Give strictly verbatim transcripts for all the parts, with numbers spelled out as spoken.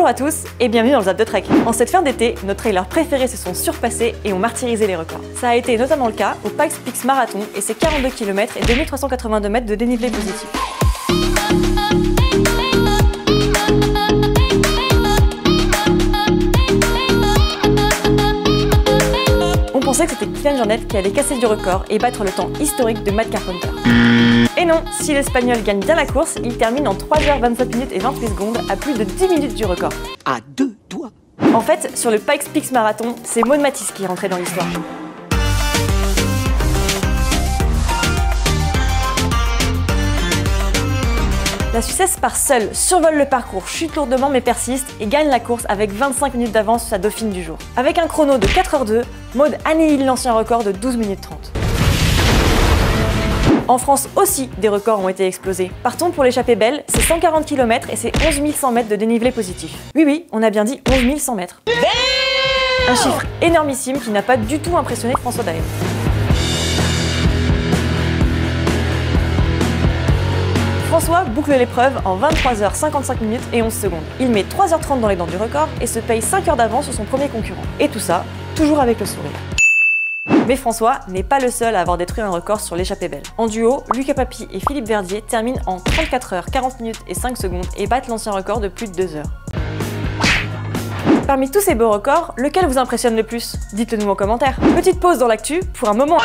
Bonjour à tous et bienvenue dans le Zap de Trek. En cette fin d'été, nos trailers préférés se sont surpassés et ont martyrisé les records. Ça a été notamment le cas au Pikes Peak Marathon et ses quarante-deux kilomètres et deux mille trois cent quatre-vingt-deux mètres de dénivelé positif. On pensait que c'était Kylian Jornet qui allait casser du record et battre le temps historique de Matt Carpenter. Et non, si l'Espagnol gagne bien la course, il termine en trois heures vingt-sept minutes et vingt-huit secondes à plus de dix minutes du record. À deux doigts. En fait, sur le Pikes Peak Marathon, c'est Maud Matisse qui est rentrée dans l'histoire. La Suissesse part seule, survole le parcours, chute lourdement mais persiste et gagne la course avec vingt-cinq minutes d'avance sur sa dauphine du jour. Avec un chrono de quatre heures deux, Maud annihile l'ancien record de douze minutes trente. En France aussi, des records ont été explosés. Partons pour l'échappée belle, c'est cent quarante kilomètres et c'est onze mille cent mètres de dénivelé positif. Oui oui, on a bien dit onze mille cent mètres. Un chiffre énormissime qui n'a pas du tout impressionné François Daen. François boucle l'épreuve en vingt-trois heures cinquante-cinq minutes et onze secondes. Il met trois heures trente dans les dents du record et se paye cinq heures d'avance sur son premier concurrent. Et tout ça, toujours avec le sourire. Mais François n'est pas le seul à avoir détruit un record sur l'échappée belle. En duo, Lucas Papi et Philippe Verdier terminent en trente-quatre heures quarante minutes et cinq secondes et battent l'ancien record de plus de deux heures. Parmi tous ces beaux records, lequel vous impressionne le plus? Dites-le nous en commentaire. Petite pause dans l'actu pour un moment.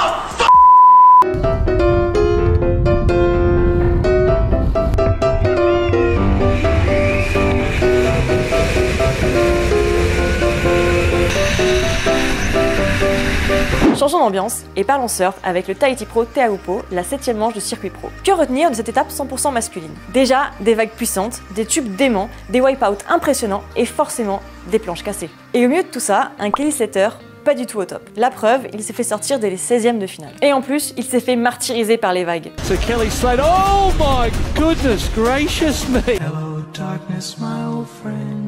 Changeons d'ambiance et parlons surf avec le Tahiti Pro Teahupo'o, la septième manche de circuit pro. Que retenir de cette étape cent pour cent masculine? Déjà, des vagues puissantes, des tubes déments, des wipeouts impressionnants et forcément des planches cassées. Et au milieu de tout ça, un Kelly Slater pas du tout au top. La preuve, il s'est fait sortir dès les seizièmes de finale. Et en plus, il s'est fait martyriser par les vagues. So Kelly Slater, oh my goodness gracious me! Hello darkness, my old friend.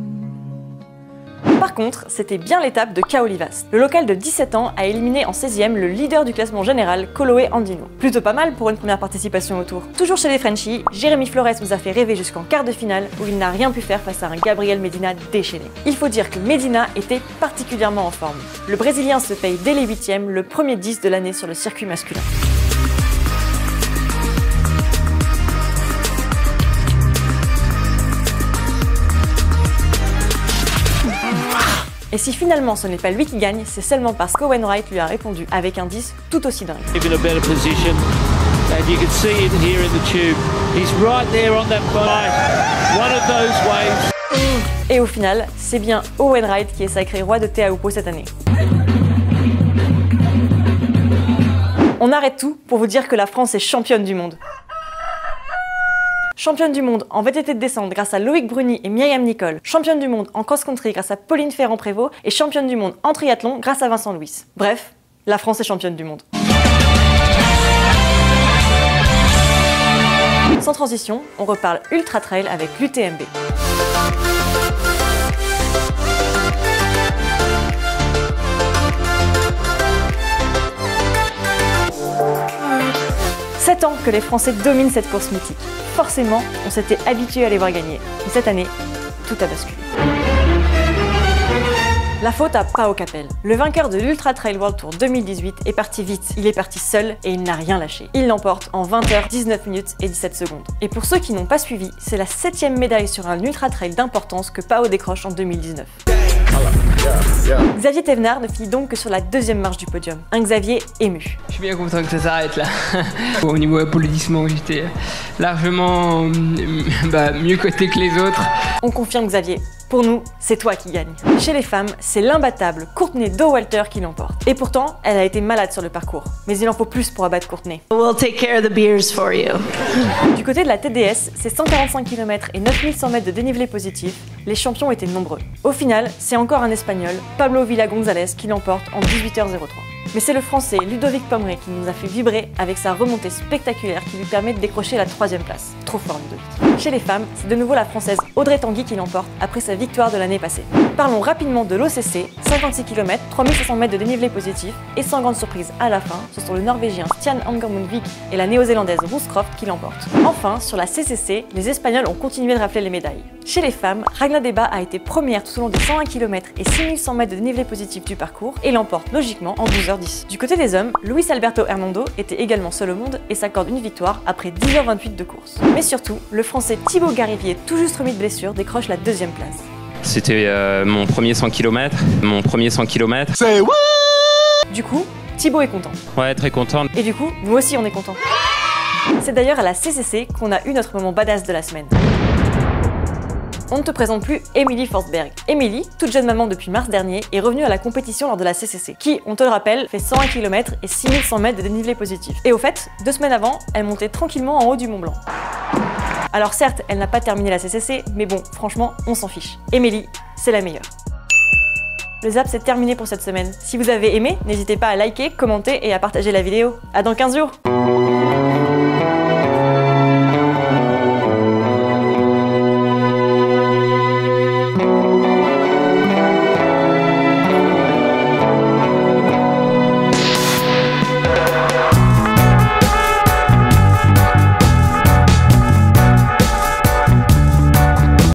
Par contre, c'était bien l'étape de Kaolivas. Le local de dix-sept ans a éliminé en seizième le leader du classement général, Kolohe Andino. Plutôt pas mal pour une première participation au Tour. Toujours chez les Frenchies, Jérémy Flores nous a fait rêver jusqu'en quart de finale où il n'a rien pu faire face à un Gabriel Medina déchaîné. Il faut dire que Medina était particulièrement en forme. Le Brésilien se paye dès les huitièmes le premier dix de l'année sur le circuit masculin. Et si finalement ce n'est pas lui qui gagne, c'est seulement parce qu'Owen Wright lui a répondu avec un dix tout aussi dingue. Et au final, c'est bien Owen Wright qui est sacré roi de Teahupo'o cette année. On arrête tout pour vous dire que la France est championne du monde. Championne du monde en V T T de descente grâce à Loïc Bruni et Myriam Nicole. Championne du monde en cross-country grâce à Pauline Ferrand-Prévot. Et championne du monde en triathlon grâce à Vincent Louis. Bref, la France est championne du monde. Sans transition, on reparle Ultra Trail avec l'U T M B. sept ans que les Français dominent cette course mythique. Forcément, on s'était habitué à les voir gagner. Mais cette année, tout a basculé. La faute à Pau Capel. Le vainqueur de l'Ultra Trail World Tour deux mille dix-huit est parti vite. Il est parti seul et il n'a rien lâché. Il l'emporte en vingt heures dix-neuf minutes et dix-sept secondes. Et pour ceux qui n'ont pas suivi, c'est la septième médaille sur un Ultra Trail d'importance que Pau décroche en deux mille dix-neuf. Xavier Thévenard ne finit donc que sur la deuxième marche du podium. Un Xavier ému. Je suis bien content que ça s'arrête là. Au niveau applaudissements, j'étais largement bah, mieux coté que les autres. On confirme Xavier. Pour nous, c'est toi qui gagne. Chez les femmes, c'est l'imbattable Courtney Dauwalter qui l'emporte. Et pourtant, elle a été malade sur le parcours. Mais il en faut plus pour abattre Courtney. We'll take care of the beers for you. Du côté de la T D S, c'est cent quarante-cinq kilomètres et neuf mille cent mètres de dénivelé positif. Les champions étaient nombreux. Au final, c'est encore un Espagnol, Pablo Villa González, qui l'emporte en dix-huit heures zéro trois. Mais c'est le Français Ludovic Pommeret qui nous a fait vibrer avec sa remontée spectaculaire qui lui permet de décrocher la troisième place. Trop fort Ludovic. Chez les femmes, c'est de nouveau la Française Audrey Tanguy qui l'emporte après sa victoire de l'année passée. Parlons rapidement de l'O C C, cinquante-six kilomètres, trois mille cinq cents mètres de dénivelé positif, et sans grande surprise à la fin, ce sont le Norvégien Stian Angermundvik et la Néo-Zélandaise Ruth Croft qui l'emportent. Enfin, sur la C C C, les Espagnols ont continué de rafler les médailles. Chez les femmes, Ragna Deba a été première tout au long des cent un kilomètres et six mille cent mètres de dénivelé positif du parcours et l'emporte logiquement en douze heures dix. Du côté des hommes, Luis Alberto Hernando était également seul au monde et s'accorde une victoire après dix heures vingt-huit de course. Mais surtout, le Français Thibaut Garivier, tout juste remis de blessure, décroche la deuxième place. C'était euh, mon premier cent kilomètres, mon premier cent kilomètres. C'est what? Du coup, Thibaut est content. Ouais, très content. Et du coup, nous aussi on est content. C'est d'ailleurs à la C C C qu'on a eu notre moment badass de la semaine. On ne te présente plus Émilie Forsberg. Émilie, toute jeune maman depuis mars dernier, est revenue à la compétition lors de la C C C, qui, on te le rappelle, fait cent un kilomètres et six mille cent mètres de dénivelé positif. Et au fait, deux semaines avant, elle montait tranquillement en haut du Mont Blanc. Alors certes, elle n'a pas terminé la C C C, mais bon, franchement, on s'en fiche. Émilie, c'est la meilleure. Le Zap, c'est terminé pour cette semaine. Si vous avez aimé, n'hésitez pas à liker, commenter et à partager la vidéo. À dans quinze jours!